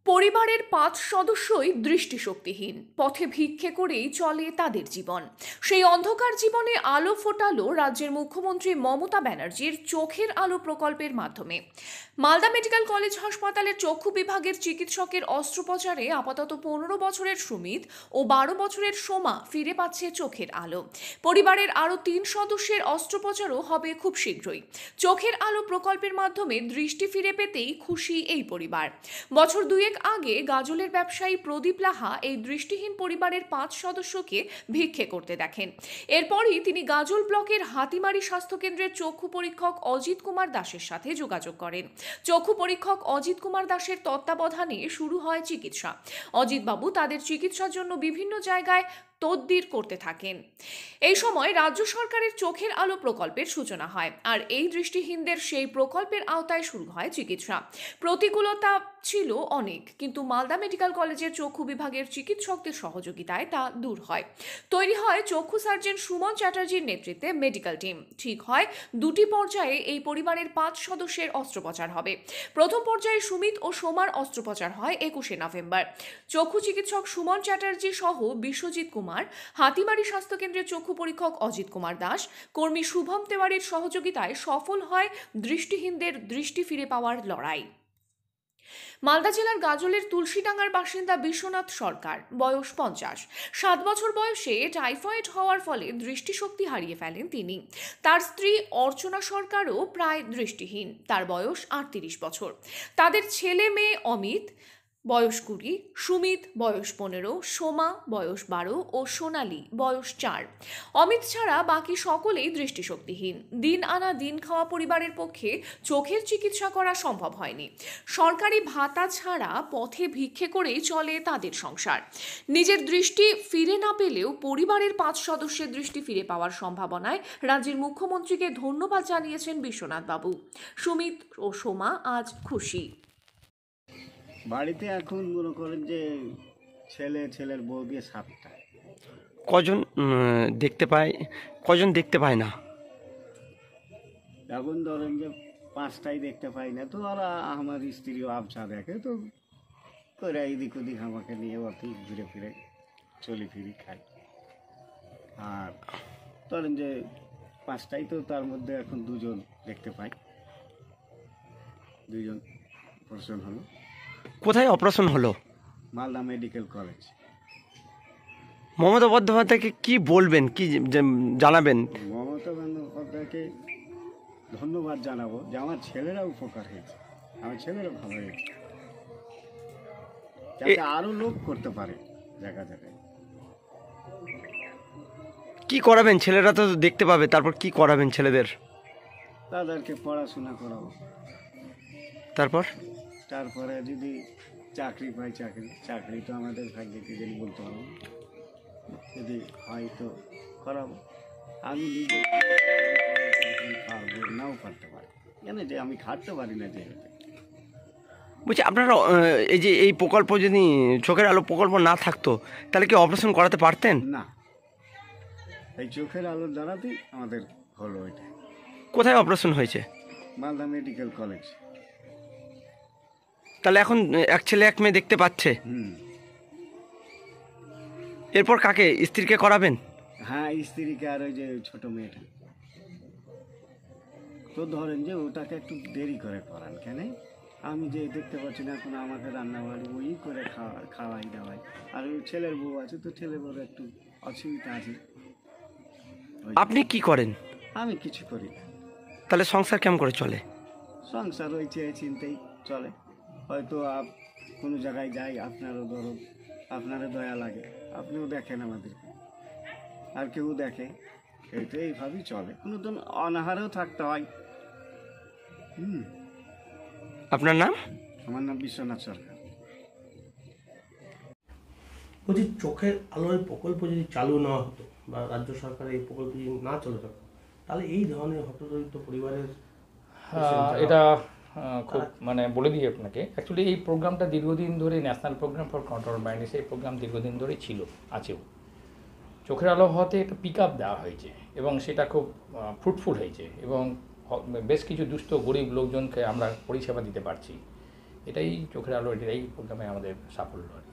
পরিবারের ৫ সদস্যই দৃষ্টিশক্তিহীন, পথে ভিক্ষে করেই চলে তাদের জীবন। সেই অন্ধকার জীবনে আলো ফোটালো রাজ্যের মুখ্যমন্ত্রী মমতা ব্যানার্জির চোখের আলো প্রকল্পের মাধ্যমে। মালদা মেডিকেল কলেজ হাসপাতালের চক্ষু বিভাগের চিকিৎসকের অস্ত্রোপচারে আপাতত ১৫ বছরের সুমিত ও ১২ বছরের সোমা ফিরে পাচ্ছে চোখের আলো। পরিবারের আরও ৩ সদস্যের অস্ত্রোপচারও হবে খুব শীঘ্রই। চোখের আলো প্রকল্পের মাধ্যমে দৃষ্টি ফিরে পেতেই খুশি এই পরিবার। বছর দুয়েক আগে গাজলের ব্যবসায়ী প্রদীপ লাহা এই দৃষ্টিহীন পরিবারের ৫ সদস্যকে ভিক্ষে করতে দেখেন। এরপরই তিনি গাজল ব্লকের হাতিমারি স্বাস্থ্যকেন্দ্রের চক্ষু পরীক্ষক অজিত কুমার দাসের সাথে যোগাযোগ করেন। চক্ষু পরীক্ষক অজিত কুমার দাসের তত্ত্বাবধানে শুরু হয় চিকিৎসা। অজিতবাবু তাদের চিকিৎসার জন্য বিভিন্ন জায়গায় তদবির করতে থাকেন। এই সময় রাজ্য সরকারের চোখের আলো প্রকল্পের সূচনা হয়, আর এই দৃষ্টিহীনদের সেই প্রকল্পের আওতায় শুরু হয় চিকিৎসা। প্রতিকূলতা ছিল অনেক, কিন্তু মালদা মেডিকেল কলেজের চক্ষু বিভাগের চিকিৎসকদের সহযোগিতায় তা দূর হয়। তৈরি হয় চক্ষু সার্জন সুমন চ্যাটার্জির নেতৃত্বে মেডিকেল টিম। ঠিক হয় দুটি পর্যায়ে এই পরিবারের ৫ সদস্যের অস্ত্রোপচার হবে। প্রথম পর্যায়ে সুমিত ও সোমার অস্ত্রোপচার হয় ২১শে নভেম্বর। চক্ষু চিকিৎসক সুমন চ্যাটার্জি সহ বিশ্বজিৎ কুমার, হাতিমারি স্বাস্থ্যকেন্দ্রের চক্ষু পরীক্ষক অজিত কুমার দাস, কর্মী শুভম তেওয়ারির সহযোগিতায় সফল হয় দৃষ্টিহীনদের দৃষ্টি ফিরে পাওয়ার লড়াই। মালদা জেলার গাজলের তুলসীডাঙ্গার বাসিন্দা বিশ্বনাথ সরকার, বয়স ৫০। ৭ বছর বয়সে টাইফয়েড হওয়ার ফলে দৃষ্টিশক্তি হারিয়ে ফেলেন তিনি। তার স্ত্রী অর্চনা সরকারও প্রায় দৃষ্টিহীন, তার বয়স ৩৮ বছর। তাদের ছেলে মেয়ে অমিত বয়স ২০, সুমিত বয়স ১৫, সোমা বয়স ১২ ও সোনালী বয়স ৪। অমিত ছাড়া বাকি সকলেই দৃষ্টিশক্তিহীন। দিন আনা দিন খাওয়া পরিবারের পক্ষে চোখের চিকিৎসা করা সম্ভব হয়নি। সরকারি ভাতা ছাড়া পথে ভিক্ষে করেই চলে তাদের সংসার। নিজের দৃষ্টি ফিরে না পেলেও পরিবারের ৫ সদস্যের দৃষ্টি ফিরে পাওয়ার সম্ভাবনায় রাজ্যের মুখ্যমন্ত্রীকে ধন্যবাদ জানিয়েছেন বিশ্বনাথ বাবু। সুমিত ও সোমা আজ খুশি। বাড়িতে এখন মনে করেন যে ছেলের বউ দিয়ে 7টা। কজন দেখতে পায়, কজন দেখতে পায় না? এখন ধরেন যে 5টাই দেখতে পাই না, তো ওরা আমার স্ত্রীও আবছা দেখে, তো করে এদিক ওদিক আমাকে নিয়ে অতি ঘুরে ফিরে চলি ফিরি খাই। আর ধরেন যে 5টাই, তো তার মধ্যে এখন 2জন দেখতে পাই, 2জন অপারেশন হলো। কোথায় অপারেশন হলো? Malda medical college. মমতা বন্দ্যোপাধ্যায়কে কি বলবেন, কি জানাবেন? মমতা বন্দ্যোপাধ্যায়কে ধন্যবাদ জানাবো যে আমার ছেলেরা উপকার হয়েছে, আমার ছেলেরা ভালো হয়েছে, যাতে আরো লোক করতে পারে জায়গা জায়গায়। কি করাবেন? ছেলেরা তো দেখতে পাবে, তারপর কি করাবেন ছেলেদের? তাদেরকে পড়াশোনা করাবো। তারপরে যদি চাকরি পাই, চাকরি তো আমাদের ভাগ্যে কি জানি বলতে পারবো, যদি হয়তো করাবো। আমি নিজে পারবো নাও পারতে পারি, জানে যে আমি খাটতে পারি না যেহেতু। বলছি, আপনারা এই যে এই প্রকল্প, যদি চোখের আলো প্রকল্প না থাকতো তাহলে কি অপারেশন করাতে পারতেন? না, এই চোখের আলোর দ্বারাতেই আমাদের হলো এটা। কোথায় অপারেশন হয়েছে? Malda medical college. তাহলে এখন এক ছেলে এক মেয়ে দেখতে পাচ্ছে। এরপর কাকে, স্ত্রীকে করাবেন? হ্যাঁ, স্ত্রীকে আর ওই যে ছোট মেয়েটা। তো ধরেন যে ওটাকে একটু দেরি করে করান, কেন আমি যে দেখতে পাচ্ছি না, এখন আমাকে রান্না বাড়ি ওই করে খাওয়াই দাওয়াই। আর ওই ছেলের বউ আছে, তো ছেলের বউর একটু অসুবিধা আছে। আপনি কি করেন? আমি কিছু করি না। তাহলে সংসার কেমন করে চলে? সংসার ওই চেয়ে চিন্তেই চলে। হয়তো কোনো জায়গায় যাই, আপনারও ধরো আপনারও দয়া লাগে, আপনিও দেখেন আমাদেরকে, আর কেউ দেখে, এই তো এইভাবেই চলে। কোনো দিন অনাহারেও থাকতে হয়। আপনার নাম? আমার নাম বিশ্বনাথ সরকার। বলছি, চোখের আলোর প্রকল্প যদি চালু না হতো বা রাজ্য সরকারের এই প্রকল্প যদি না চলে থাকতো, তাহলে এই ধরনের হতদরিদ্র পরিবারের এটা খুব বলে দিই আপনাকে। অ্যাকচুয়ালি এই প্রোগ্রামটা দীর্ঘদিন ধরে, national programme for control blindness, এই প্রোগ্রাম দীর্ঘদিন ধরেই আছেও। চোখের আলো হওয়াতে একটা পিক আপ দেওয়া হয়েছে এবং সেটা খুব ফ্রুটফুল হয়েছে এবং বেশ কিছু দুস্থ গরিব লোকজনকে আমরা পরিষেবা দিতে পারছি। এটাই চোখের আলো, এটাই প্রোগ্রামে আমাদের সাফল্য আর কি।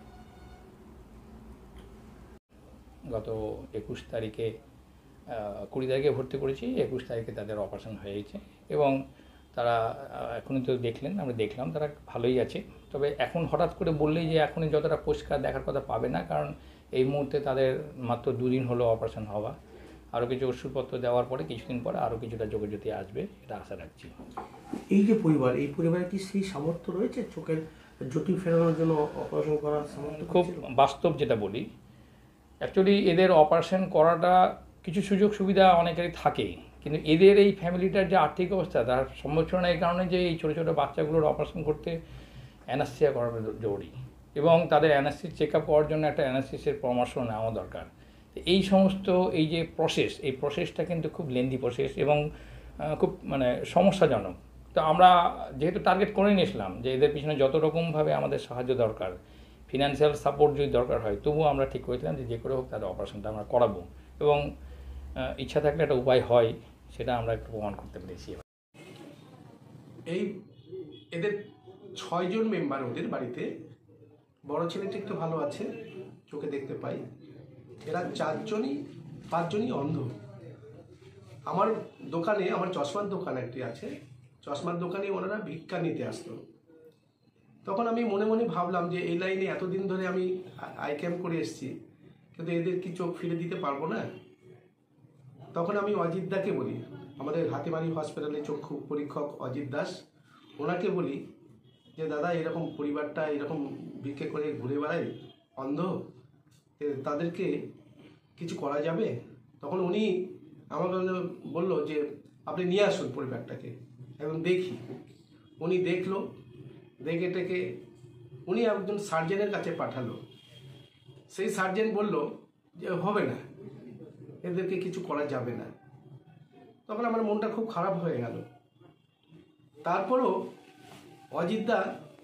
গত 21 তারিখে 20 তারিখে ভর্তি করেছি, 21 তারিখে তাদের অপারেশন হয়েছে এবং তারা এখনই তো দেখলেন, আমরা দেখলাম তারা ভালোই আছে। তবে এখন হঠাৎ করে বললেই যে এখনই যতটা পরিষ্কার দেখার কথা পাবে না, কারণ এই মুহূর্তে তাদের মাত্র 2 দিন হলো অপারেশন হওয়া। আরও কিছু ওষুধপত্র দেওয়ার পরে কিছুদিন পরে আরও কিছুটা যোগাযোগ আসবে, এটা আশা রাখছি। এই যে পরিবার, এই পরিবারে কি সেই সামর্থ্য রয়েছে চোখের জ্যোতি ফেরানোর জন্য অপারেশন করার সামর্থ্য? খুব বাস্তব যেটা বলি, অ্যাকচুয়ালি এদের অপারেশন করাটা কিছু সুযোগ সুবিধা অনেকেরই থাকে, কিন্তু এদের এই ফ্যামিলিটার যে আর্থিক অবস্থা তার সম্মুখীন এই কারণে যে এই ছোটো ছোটো বাচ্চাগুলোর অপারেশন করতে অ্যানাস্থেসিয়া করানো জরুরি এবং তাদের অ্যানাস্থেসিস চেক আপ করার জন্য একটা অ্যানাস্থেসিসের পরামর্শ নেওয়া দরকার। এই সমস্ত এই যে প্রসেস, এই প্রসেসটা কিন্তু খুব লেন্দি প্রসেস এবং খুব মানে সমস্যাজনক। তো আমরা যেহেতু টার্গেট করে নিয়েছিলাম যে এদের পিছনে যত রকমভাবে আমাদের সাহায্য দরকার, ফিনান্সিয়াল সাপোর্ট যদি দরকার হয়, তবুও আমরা ঠিক করেছিলাম যে করে হোক তাদের অপারেশনটা আমরা করাবো এবং ইচ্ছা থাকলে একটা উপায় হয়, সেটা আমরা একটু প্রমাণ করতে পেরেছি। এই এদের 6 জন মেম্বার ওদের বাড়িতে, বড় ছেলেটা একটু ভালো আছে, চোখে দেখতে পাই। এরা 5 জনই অন্ধ। আমার দোকানে, আমার চশমার দোকান একটি আছে, চশমার দোকানে ওনারা ভিক্ষা নিতে আসতো। তখন আমি মনে মনে ভাবলাম যে এই লাইনে এতদিন ধরে আমি আই ক্যাম্প করে এসেছি, কিন্তু এদের কি চোখ ফিরে দিতে পারবো না? তখন আমি অজিত দাকে বলি, আমাদের হাতিমারি হসপিটালে চক্ষু পরীক্ষক অজিত দাস, ওনাকে বলি যে দাদা এরকম পরিবারটা এরকম ভিক্ষে করে ঘুরে বেড়ায় অন্ধ, তাদেরকে কিছু করা যাবে? তখন উনি আমাকে বললো যে আপনি নিয়ে আসুন পরিবারটাকে এবং দেখি। উনি দেখলো, দেখে টেকে উনি একজন সার্জেনের কাছে পাঠালো। সেই সার্জেন বলল যে হবে না, এদেরকে কিছু করা যাবে না। তখন আমার মনটা খুব খারাপ হয়ে গেল। তারপরও অজিতদা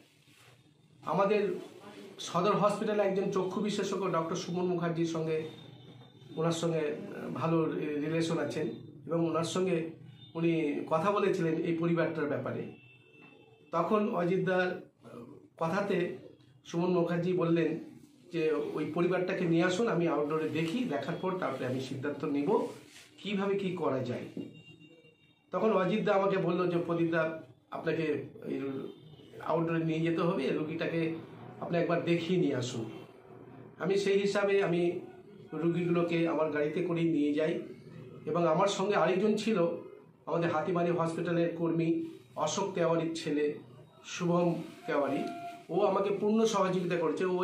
আমাদের সদর হসপিটালে একজন চক্ষু বিশেষজ্ঞ ডক্টর সুমন মুখার্জির সঙ্গে, ওনার সঙ্গে ভালো রিলেশন আছেন এবং ওনার সঙ্গে উনি কথা বলেছিলেন এই পরিবারটার ব্যাপারে। তখন অজিতদার কথাতে সুমন মুখার্জি বললেন যে ওই পরিবারটাকে নিয়ে আসুন, আমি আউটডোরে দেখি, দেখার পর তারপরে আমি সিদ্ধান্ত নিব কিভাবে কি করা যায়। তখন অজিতদা আমাকে বললো যে প্রদীপদা আপনাকে আউটডোরে নিয়ে যেতে হবে, রুগীটাকে আপনি একবার দেখিয়ে নিয়ে আসুন। আমি সেই হিসাবে আমি রুগীগুলোকে আমার গাড়িতে করেই নিয়ে যাই এবং আমার সঙ্গে আরেকজন ছিল আমাদের হাতিমারি হসপিটালের কর্মী অশোক তেওয়ারির ছেলে শুভম তেওয়ারি, ও আমাকে পূর্ণ সহযোগিতা করেছে। ওই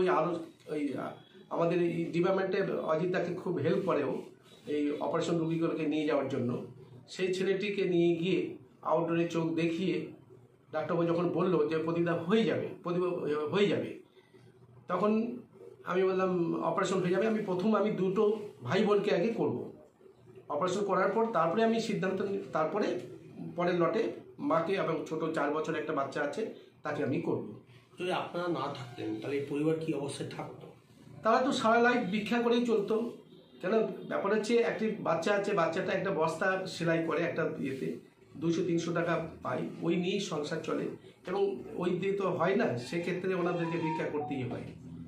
আমাদের এই ডিপার্টমেন্টে অজিতদাকে খুব হেল্প করেও এই অপারেশন রুগীগুলোকে নিয়ে যাওয়ার জন্য। সেই ছেলেটিকে নিয়ে গিয়ে আউটডোরে চোখ দেখিয়ে ডাক্তারবাবু যখন বললো যে প্রদীপদা হয়ে যাবে, তখন আমি বললাম অপারেশন হয়ে যাবে। আমি 2টো ভাই বোনকে আগে করব, অপারেশন করার পর তারপরে আমি সিদ্ধান্ত, তারপরে পরের লটে মাকে এবং ছোট 4 বছরের একটা বাচ্চা আছে তাকে আমি করব। যদি আপনারা না থাকতেন তাহলে এই পরিবার কি অবস্থায় থাকতো? তারা তো সারা লাইফ ভিক্ষা করেই চলতো। কেন, ব্যাপার হচ্ছে একটি বাচ্চা আছে, বাচ্চাটা একটা বস্তা সেলাই করে একটা ইয়েতে 200-300 টাকা পাই, ওই নিয়েই সংসার চলে এবং ওই দিয়ে তো হয় না, সেক্ষেত্রে ওনাদেরকে ভিক্ষা করতেই হয়।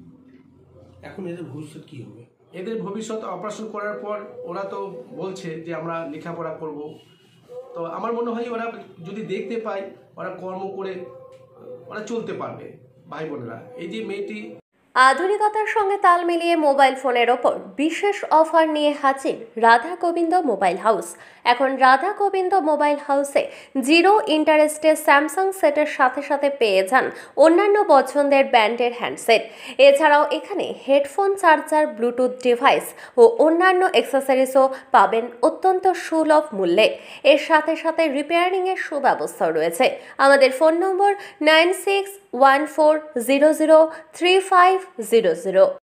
এখন এদের ভবিষ্যৎ কি হবে? এদের ভবিষ্যৎ অপারেশন করার পর ওরা তো বলছে যে আমরা লেখাপড়া করব। তো আমার মনে হয় ওরা যদি দেখতে পায়, ওরা কর্ম করে ওরা চলতে পারবে ভাই বোনেরা। এই যে মেয়েটি আধুনিকতার সঙ্গে তাল মিলিয়ে মোবাইল ফোনের ওপর বিশেষ অফার নিয়ে হাজির রাধা গোবিন্দ মোবাইল হাউস। এখন রাধা গোবিন্দ মোবাইল হাউসে 0 ইন্টারেস্টে স্যামসাং সেটের সাথে সাথে পেয়ে যান অন্যান্য পছন্দের ব্র্যান্ডের হ্যান্ডসেট। এছাড়াও এখানে হেডফোন, চার্জার, ব্লুটুথ ডিভাইস ও অন্যান্য অ্যাক্সেসরিজও পাবেন অত্যন্ত সুলভ মূল্যে। এর সাথে সাথে রিপেয়ারিংয়ের সুব্যবস্থাও রয়েছে। আমাদের ফোন নম্বর 9614003500।